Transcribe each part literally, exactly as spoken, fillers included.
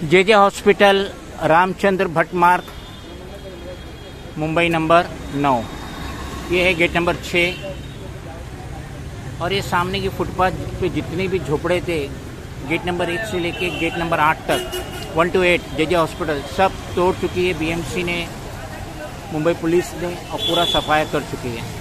जे J hospital, Ramchandra Bhatt मार्ग, Mumbai number नौ। ये है गेट नंबर छः। और ये सामने की फुटपाथ पे जितने भी झोपड़े थे, गेट नंबर एक से लेके गेट नंबर आठ तक, one two eight J J hospital, सब तोड़ चुकी है बीएमसी ने, मुंबई पुलिस ने, और पूरा सफाई कर चुकी है।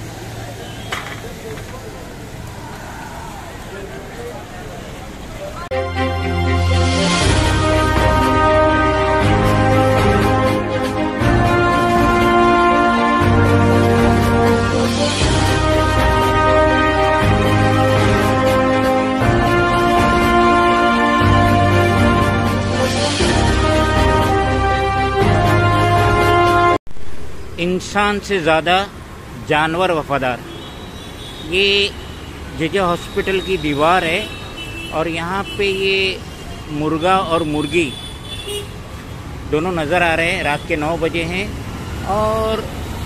इंसान से ज़्यादा जानवर वफादार। ये जे जे हॉस्पिटल की दीवार है और यहाँ पे ये मुर्गा और मुर्गी दोनों नज़र आ रहे हैं। रात के नौ बजे हैं और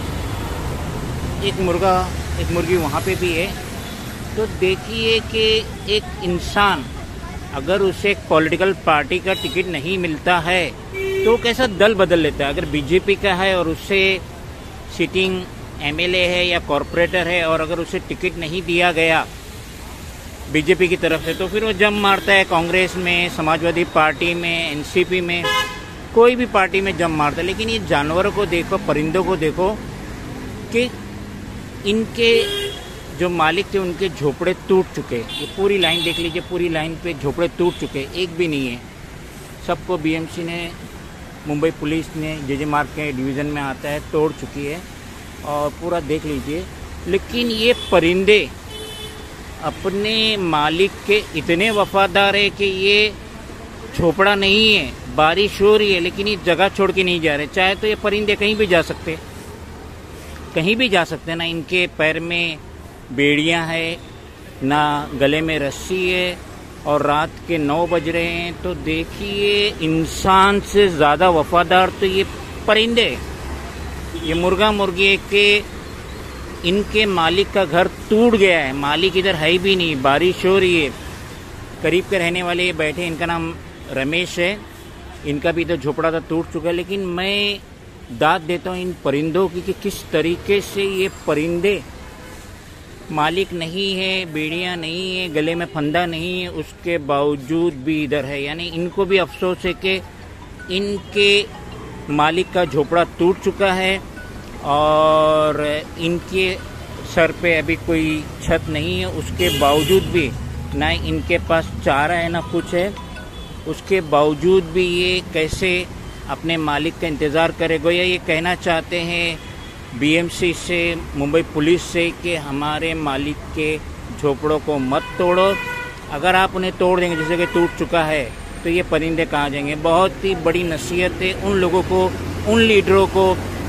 एक मुर्गा एक मुर्गी वहाँ पे भी है। तो देखिए कि एक इंसान अगर उसे एक पॉलिटिकल पार्टी का टिकट नहीं मिलता है तो कैसा दल बदल लेता है। अगर बीजेपी का है और उससे सिटिंग एमएलए है या कॉरपोरेटर है और अगर उसे टिकट नहीं दिया गया बीजेपी की तरफ से, तो फिर वो जम मारता है कांग्रेस में, समाजवादी पार्टी में, एनसीपी में, कोई भी पार्टी में जम मारता है। लेकिन ये जानवरों को देखो, परिंदों को देखो कि इनके जो मालिक थे उनके झोपड़े टूट चुके। ये पूरी लाइन देख लीजिए, पूरी लाइन पे झोपड़े टूट चुके, एक भी नहीं है। सबको बीएमसी ने, मुंबई पुलिस ने, जे जे मार्ग के डिवीज़न में आता है, तोड़ चुकी है और पूरा देख लीजिए। लेकिन ये परिंदे अपने मालिक के इतने वफादार है कि ये झोपड़ा नहीं है, बारिश हो रही है लेकिन ये जगह छोड़ के नहीं जा रहे। चाहे तो ये परिंदे कहीं भी जा सकते, कहीं भी जा सकते ना। इनके पैर में बेड़ियां है, ना गले में रस्सी है, और रात के नौ बज रहे हैं। तो देखिए इंसान से ज़्यादा वफादार तो ये परिंदे, ये मुर्गा मुर्गी के इनके मालिक का घर टूट गया है। मालिक इधर है भी नहीं, बारिश हो रही है। करीब के रहने वाले ये बैठे, इनका नाम रमेश है, इनका भी इधर झोपड़ा था, टूट चुका है। लेकिन मैं दाद देता हूँ इन परिंदों की कि किस तरीके से ये परिंदे, मालिक नहीं है, बेड़ियां नहीं है, गले में फंदा नहीं है, उसके बावजूद भी इधर है। यानी इनको भी अफसोस है कि इनके मालिक का झोपड़ा टूट चुका है और इनके सर पे अभी कोई छत नहीं है। उसके बावजूद भी ना इनके पास चारा है ना कुछ है, उसके बावजूद भी ये कैसे अपने मालिक का इंतज़ार करेगा। या ये कहना चाहते हैं बीएमसी से, मुंबई पुलिस से कि हमारे मालिक के झोपड़ों को मत तोड़ो। अगर आप उन्हें तोड़ देंगे, जैसे कि टूट चुका है, तो ये परिंदे कहाँ जाएंगे। बहुत ही बड़ी नसीहत है उन लोगों को, उन लीडरों को,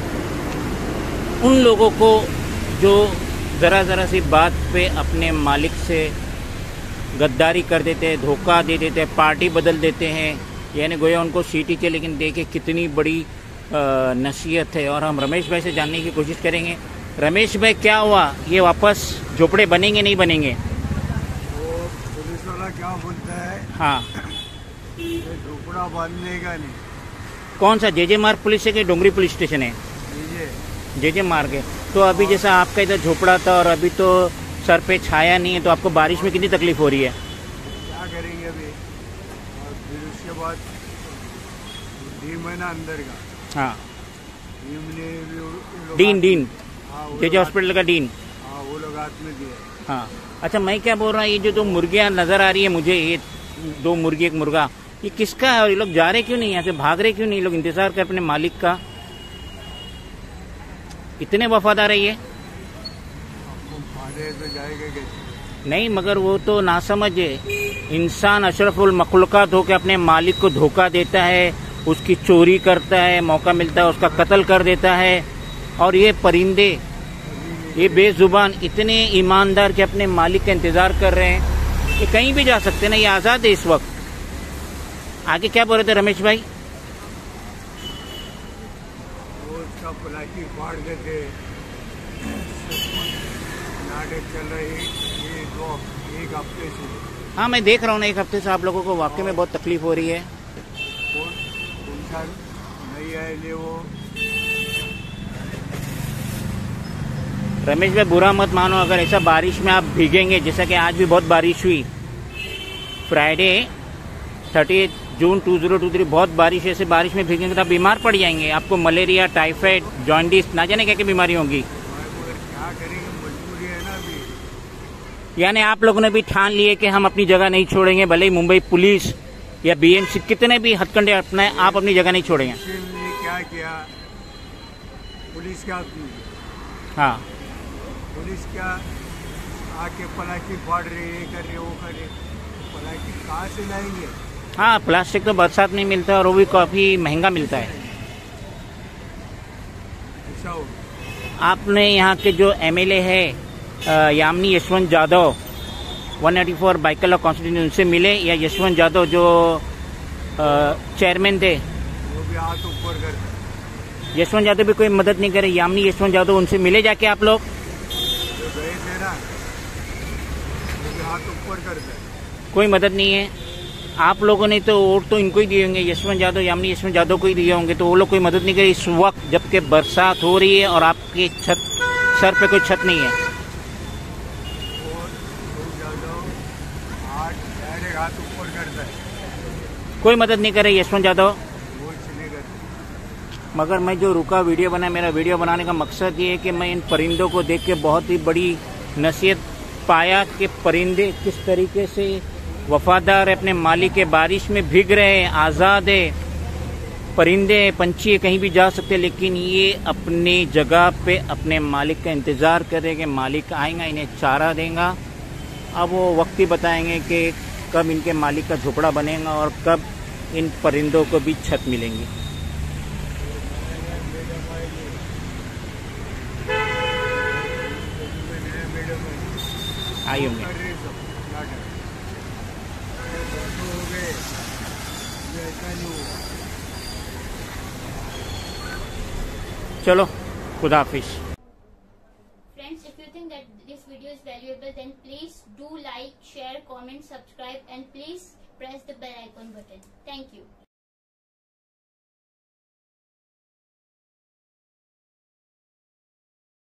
उन लोगों को जो ज़रा ज़रा सी बात पे अपने मालिक से गद्दारी कर देते हैं, धोखा दे देते हैं, पार्टी बदल देते हैं। यानी गोया उनको सीटी के, लेकिन देखिए कितनी बड़ी नसीहत है। और हम रमेश भाई से जानने की कोशिश करेंगे। रमेश भाई, क्या हुआ, ये वापस झोपड़े बनेंगे नहीं बनेंगे? वो पुलिस वाला क्या बोलता है, हाँ, ये झोपड़ा बांधने का नहीं। कौन सा, जे जे मार्ग पुलिस है कि डोंगरी पुलिस स्टेशन है? जे जे मार्ग है। तो अभी जैसा आपका इधर झोपड़ा था और अभी तो सर पे छाया नहीं है, तो आपको बारिश में कितनी तकलीफ हो रही है? क्या करेंगे अभी। और फिर उसके बाद डीन है ना अंदर का, हाँ, dean dean dean J J hospital का डीन, हाँ वो लोग हाथ में दिए। हाँ, अच्छा, मैं क्या बोल रहा हूँ, ये जो दो मुर्गियाँ नजर आ रही है मुझे, ये दो मुर्गी एक मुर्गा, ये किसका है? और ये लोग जा रहे क्यों नहीं, यहाँ से भाग रहे क्यों नहीं? लोग इंतजार कर अपने मालिक का, इतने वफादार है ये। आपको फाड़े तो जाएगा कैसे? नहीं, मगर वो तो नासमझ है। इंसान अशरफुल मखलूकात होकर अपने मालिक को धोखा देता है, उसकी चोरी करता है, मौका मिलता है उसका कत्ल कर देता है। और ये परिंदे, ये बेजुबान, इतने ईमानदार के अपने मालिक का इंतजार कर रहे हैं। ये कहीं भी जा सकते हैं ना, ये आज़ाद है इस वक्त। आगे क्या बोल रहे थे रमेश भाई? वो उसका प्लास्टिक फाड़ देते, नाटक चल रही ये दो एक हफ्ते से। हाँ, मैं देख रहा हूँ ना, एक हफ्ते से आप लोगों को वाकई में बहुत तकलीफ हो रही है। कोण कोणता नहीं आए वो। रमेश भाई बुरा मत मानो, अगर ऐसा बारिश में आप भीगेंगे, जैसा कि आज भी बहुत बारिश हुई, Friday thirty June two zero two three बहुत बारिश, ऐसे बारिश में भीगेंगे तो आप बीमार पड़ जाएंगे। आपको मलेरिया, टाइफाइड, जॉन्डिस, ना जाने क्या क्या बीमारी होंगी। क्या करेंगे, मजबूरी है ना अभी। यानी आप लोगों ने भी ठान लिए कि हम अपनी जगह नहीं छोड़ेंगे, भले ही मुंबई पुलिस या बीएमसी कितने भी हथकंडे अपने, आप अपनी जगह नहीं छोड़ेंगे। ने क्या किया, पुलिस क्या की, हाँ पुलिस क्या आके प्लास्टिक फाड़ रहे, ये कर रहे, वो कर रहे, प्लास्टिक कहाँ से लाएंगे। हाँ, प्लास्टिक तो बरसात में मिलता है और वो भी काफ़ी महंगा मिलता है। ऐसा हो। आपने यहाँ के जो एमएलए है यामिनी यशवंत यादव एक सौ चौरासी बाइकल कॉन्स्टिट्यूंसी, उनसे मिले, या यशवंत यादव जो चेयरमैन थे वो भी हाथ ऊपर करते, यशवंत यादव भी कोई मदद नहीं करे। यामिनी यशवंत यादव, उनसे मिले जाके आप लोग? जो गए थे ना वो भी हाथ ऊपर करते, कोई मदद नहीं है। आप लोगों ने तो वोट तो इनको ही दिए होंगे, यशवंत यादव, यामिनी यशवंत यादव को ही दिए होंगे, तो वो लोग कोई मदद नहीं करे इस वक्त जबकि बरसात हो रही है और आपके छत सर पे कोई छत नहीं है। और लोग यादव हाथ डायरेक्ट हाथ ऊपर करता है, कोई मदद नहीं करे यशवंत यादव। वो इसलिए करते। मगर मैं जो रुका वीडियो बना, मेरा वीडियो बनाने का मकसद ये है कि मैं इन परिंदों को देख के बहुत ही बड़ी नसीहत पाया कि परिंदे किस तरीके से वफादार है अपने मालिक के, बारिश में भीग रहे हैं, आज़ाद है। परिंदे पंछी कहीं भी जा सकते, लेकिन ये अपनी जगह पे अपने मालिक का इंतज़ार कर रहे हैं कि मालिक आएगा, इन्हें चारा देगा। अब वो वक्त ही बताएंगे कि कब इनके मालिक का झोपड़ा बनेगा और कब इन परिंदों को भी छत मिलेंगी। आई होंगे कर रहे सब नाटक, हो गए, ये ऐसा नहीं हुआ। चलो, खुदा हाफिज। Friends, if you think that this video is valuable, then please do like, share, comment, subscribe, and please press the bell icon button. Thank you.